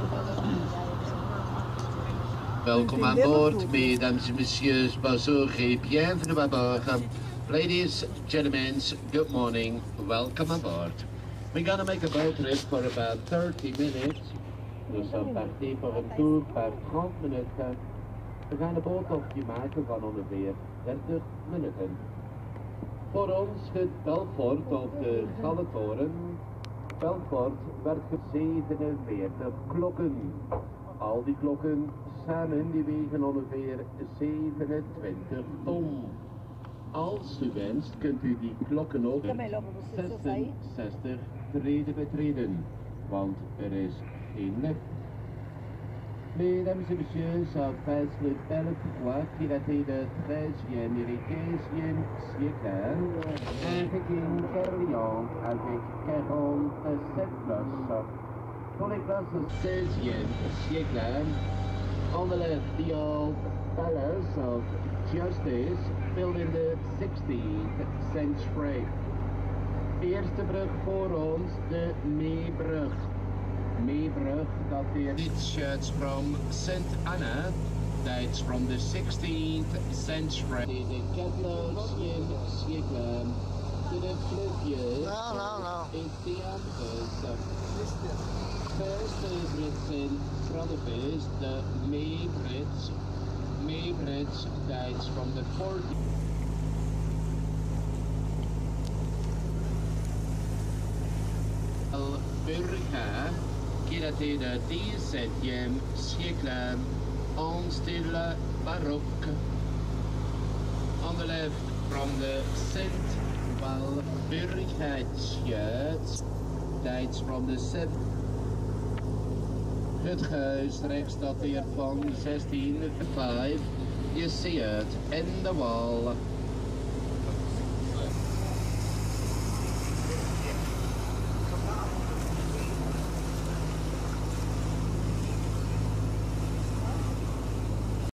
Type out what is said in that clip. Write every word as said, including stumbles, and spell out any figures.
Welcome on board, mesdames et messieurs, bonjour et bienvenue à bord. Ladies, gentlemen, good morning, welcome on board. We're gonna make a boat trip for about thirty minutes. Nous sommes partis voor een tour van trente minuten. We gaan een boottochtje maken van ongeveer dertig minuten. Voor ons het Belfort op de Gallentoren. Belfort werd zevenenveertig klokken. Al die klokken samen die wegen ongeveer zevenentwintig ton. Als u wenst kunt u die klokken ook zesenzestig treden betreden, want er is geen lift. Mesdames et messieurs, ça passe le Belfort qui datait de treizième et quinzième siècle, avec une carillon avec quarante-sept places. Pour les places seizième siècle, on the left the old Palace of Justice, built in the sixteenth century. Eerste brug voor ons, de Meebrug. Meebrug dateert. It shirts from Saint Anna, dates from the sixteenth century. De quatorzième siècle, to the fluvius. No, no, no. It's the Ambers. First favorites in front of us, the Meebridge. Meebridge dates from the fourteenth. Burga, qui datait du dix-septième siècle, en style baroque. On the left from the Saint Walburga church, dates from the seventh. Het huis rechtsdateert van zestien vijf. Je ziet het in de wal.